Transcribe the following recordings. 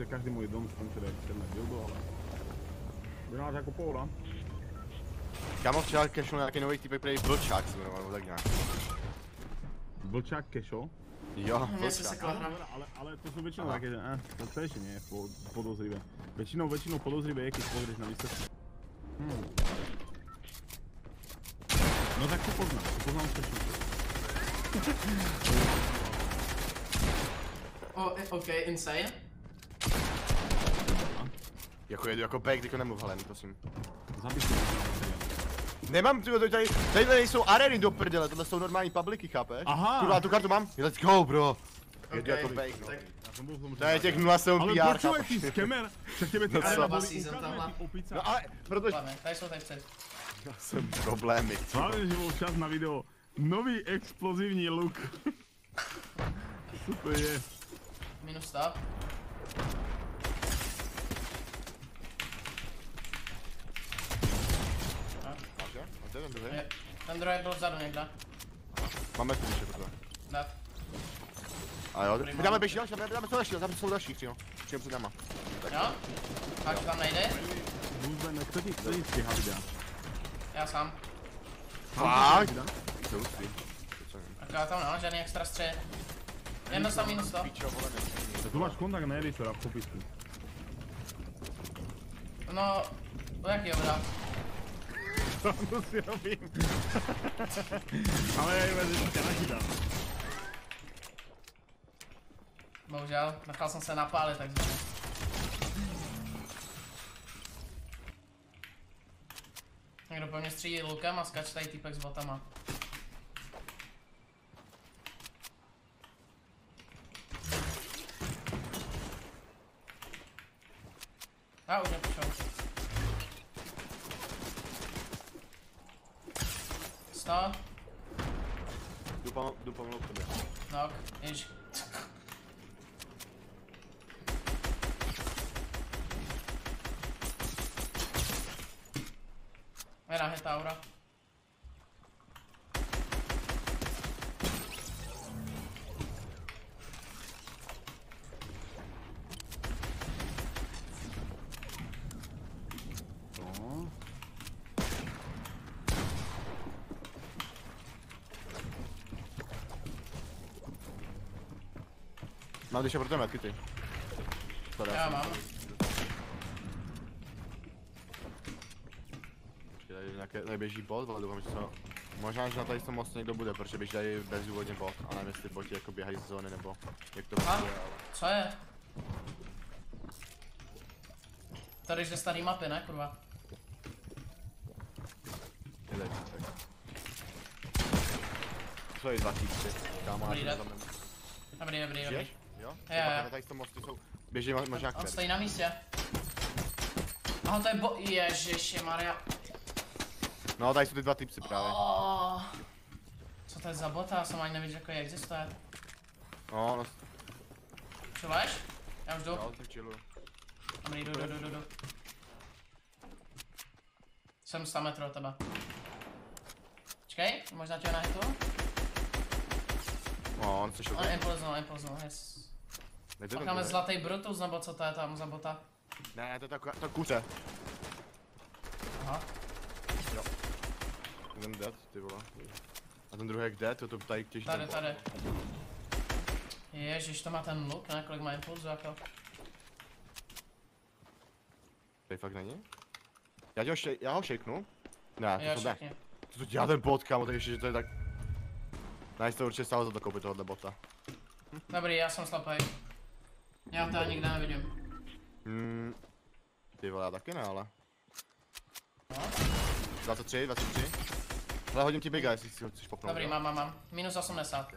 každý můj dom tam teda černé dildo, ale... Vynáš jako pohoda. Kámo, včera cashol nějaký nový typek, který Vlčák se jmenoval, tak nějak. Vlčák cashol? Jo, Vlčák. Ale to jsou většinou také, že to tež nie je podozrivé. Většinou podozrivé je, když pozrieš na výsledky. No tak to poznám přesně. OK, insane. Jako jedu jako bek, tyko nemluv Helen, prosím. Zabij si. Nemám, tady nejsou areny do prdele, tohle jsou normální publiky, chápeš? Aha. Kurva, tu kartu mám, let's go bro. Jedu jako bake, no. To je těch 0,7 PR, ale počúvaj ty skemer, však tebe ty arena boli ukázali, ty opica. No ale, protože... Tady jsou tady před. Já jsem problémy. Hlavne, že bol čas na video. Nový explozívny look. Super je. Minus stav. Máš, a to je ten druhý? Ten druhý byl vzadu někde. Máme tu ještě tohle. Tak. A jo, my dáme běží další, dáme co další, tam jsou další, přímo před náma. Jo? Až tam nejde? Bůzbe, kto ti stíhá videa? Já sám. Fakt? To už ví. Tak já tam nemám žádný extra střed. Jedno sam minus to. Tu máš kontakt na editora v popisku. No, to jaký obrat? To si robím. Ale já jim že tě nachytám. Bohužel, nechal jsem se napálit takzvaně. Někdo po mně střílí lukem a skač tady týpek s botama. Já už nepůjšel. 100. Jdu pomalu k tobě. Nok, již. Jedna hit aura. No. Mám když je pro tebe metky ty. Já mám. Tady běží bot, ale doufám, že to... Možná, že na tady to moc někdo bude, protože běží tady bezdůvodně bot a nevím, jestli boti jako běhají z zóny nebo jak to bude, ale... Co je? Tady jde starý mapy, ne kurva? Jde, tak. To jsou 2 týpci, kámo, Dobrý, až dobrý. Dobrý. Žiješ? Jo? Jo. Tady to mosty jsou... Běží možná On stojí na místě. Aha, to je Ježišimarja. No, tady jsou ty 2 týpci právě. Oh. Co to je za bota? Já jsem ani nevěděl, jako existuje. No, Čuváš? Já už jdu. no, tak chilluju. Dobrý, jdu. Jsem 100 metrů od tebe. Počkej, možná tě nahitu? No, on se šel. On impulznul, yes. Pak máme zlatý Brutus, nebo co to je tam za bota? Ne, to je ta kuře. Aha. Jo. Ten dead, ty vole. A ten druhý jak dead, to tady těží. Tady. Ježiš, to má ten look, ne? Kolik má impulzu, jako? Tady fakt není? Já ho shakenu. Ne, Jo, to ne. všichni. Co to dělá ten bot, kámo, tak ještě, že to je tak... Nice, to určitě stálo za to koupit tohohle bota. Dobrý, já jsem slepej. Já to nikde nevidím. Ty vole, já taky ne, ale... No. 23. Ale hodím ti biga, jestli si ho chceš popnout. Dobrý, mám. Minus 80.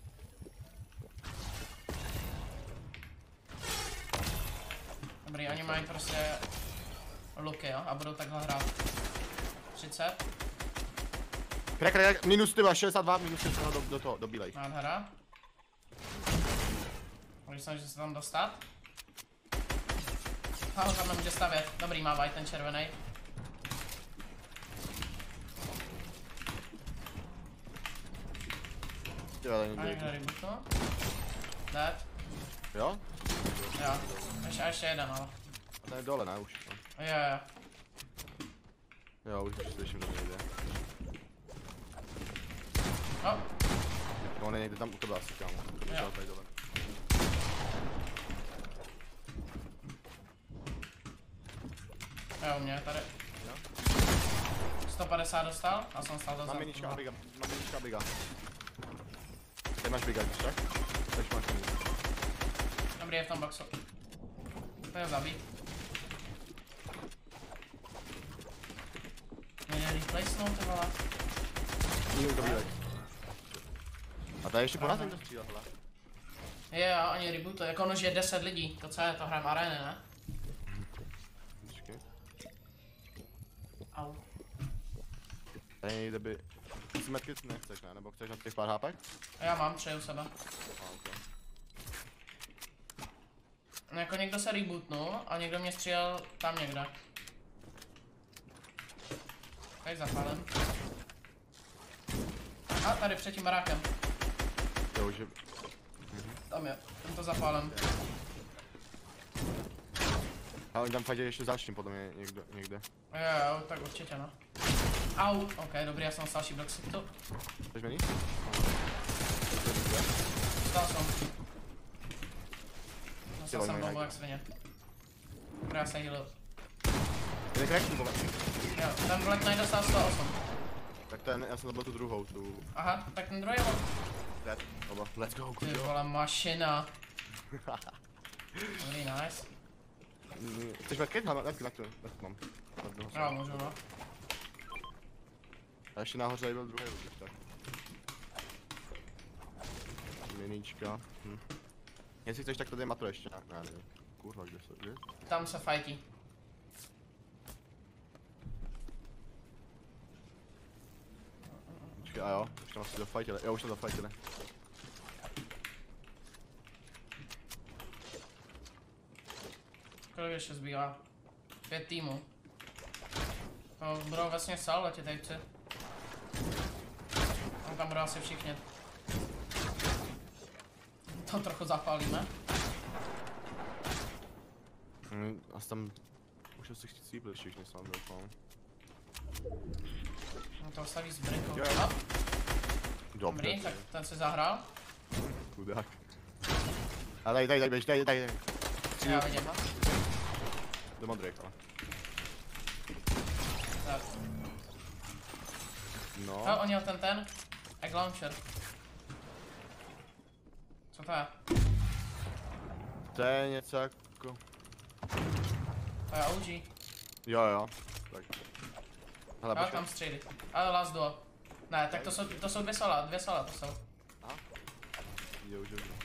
Dobrý, oni mají prostě luky, jo, a budou takhle hrát. 30. Crack, minus ty 62, minus 62 do toho, do bílej. Nádhera. Můžeš snažit se tam dostat. A on tam nemůže stavět. Dobrý, má white ten červený. Ty vole, A někdo rebootu. Dead. Jo? Jo, ještě jeden, ale. A ten je dole, ne už. Jo. Jo, už slyším, že nejde. No, No, on je někde tam u tebe asi, kámo. To Jo. tady dole. jo, u mě tady. Jo? 150 dostal a jsem stál Mám dozadu. minička a biga. Tady máš biga, víš tak? Tady máš mini. Dobrý, je v tom boxu. To je zabít. Nejde replacenout, ty vole. Jo, dobrý. A tady ještě po nás někdo střílel, hele. Jo, oni rebootují, jako ono, že je 10 lidí, to co je, to hrajeme areny, ne? Počkej. Au. Tady nejde by... Ty si medkit nechceš, ne? Nebo chceš na těch pár hápek? Já mám 3 u sebe. Okay. No, jako někdo se rebootnul a někdo mě střílel tam někde. Tady zapálím. A tady před tím barákem. Jo, že... Tam je, ten to zapálím. Ale oni tam fakt ještě začním podle mě někde. Jo, tak určitě no. Au, ok, dobrý, já jsem dostal další Blackseatu. Chceš mini? Dostal jsem. Dostal Jo, jsem bombu nejde. jak svině. Dobrý, já se healuju. Jeden crack nebo? Jo, ten Black Knight dostal 108. Tak ten, já jsem zabil tu druhou, tu... Aha, tak ten druhý byl. Dead. Oba. Let's go, Ty good job. vole, mašina. Dobrý, nice. Chceš medkit? Hele, medkit mám. Jo, můžu no. A ještě nahoře tady byl druhý už tak. Miníčka. Jestli chceš, tak tady je matro ještě. Ne, nevím. Kurva, kde se, kde? Tam se fightí. Počkej, a jo, už tam asi dofightili. Jo, už tam dofightili. Kolik ještě zbývá? 5 týmů. To budou vlastně salve ti týpci. No, tam budou asi všichni. To trochu zapálíme. Asi tam... Už asi chcípli všichni sám doufám. No to staví s brikou. Jo. No, Dobře. dobrý, tak ten si zahrál. Chudák. A tady, běž, tady. Já vidím. Do modrých, ale. Tak. No. No, on měl ten. Egg launcher. Co to je? To je něco jako... To je OG. Jo. Tak. Hele, Jo, počkej. tam střílí. Ale last duo. Ne, tak to jsou dvě sola to jsou. Aha. Jo.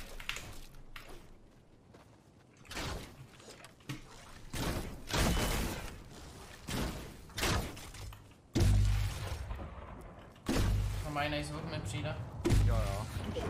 To mají nejzvuk mi přijde. Jo.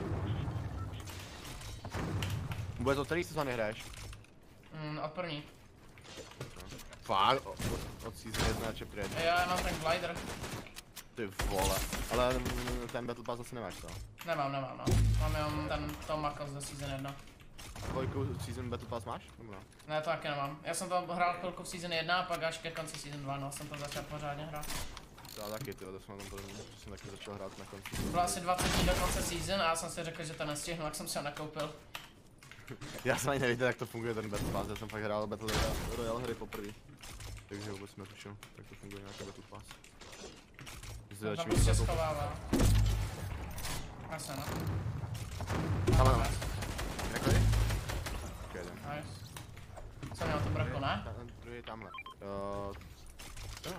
Vůbec od který sezóny hraješ? Od první. Fakt? Od season 1 na chapter 1. Já mám ten glider. Ty vole. Ale ten Battle Pass asi nemáš, co? Nemám no. Mám jenom ten Tom Makos do season 1. Kolik season Battle Pass máš? Nebo ne? Ne, to taky nemám. Já jsem to hrál chvilku v season 1 a pak až ke konci season 2, no jsem to začal pořádně hrát. Já taky, to jsem na tom podobně, že jsem taky začal hrát na konci. Bylo asi 20 dní do konce season a já jsem si řekl, že to nestihnu, tak jsem si ho nakoupil. Já jsem ani nevěděl, jak to funguje ten Battle Pass, já jsem fakt hrál Battle Royale hry poprvé. Takže vůbec netušil, jak to funguje nějaký Battle Pass. To tam prostě schovává. Asi no. Tam Jaký? Ok, jdem. Nice. Co měl to brako, ne? Ten druhý je tamhle. Jo.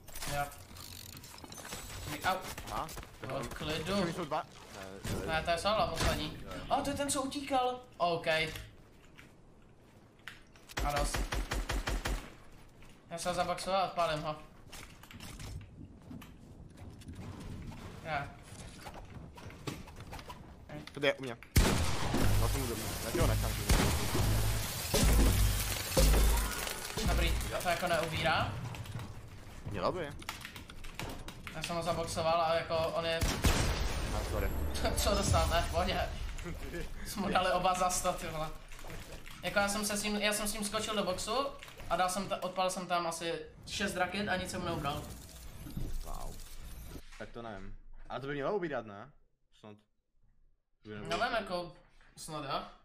Au. Aha. Od klidu. Jsou dva. Ne, to je sala poslední. A to je ten, co utíkal. OK. A dost. Já se ho zaboxoval a odpálím ho. Já. Tady je u mě. No jsem mu dobrý. Já ho nechám. Dobrý, a to jako neuvírá. Mělo by. Já jsem ho zaboxoval a jako on je... No, sorry. Co dostal, ne? V pohodě. Jsme mu dali oba za 100, ty vole. Jako já jsem s ním skočil do boxu a odpalil jsem tam asi 6 raket a nic jsem neubral. Wow. Tak to nevím. Ale to by mělo ubírat, ne? Snad. Nevím, jako snad jo.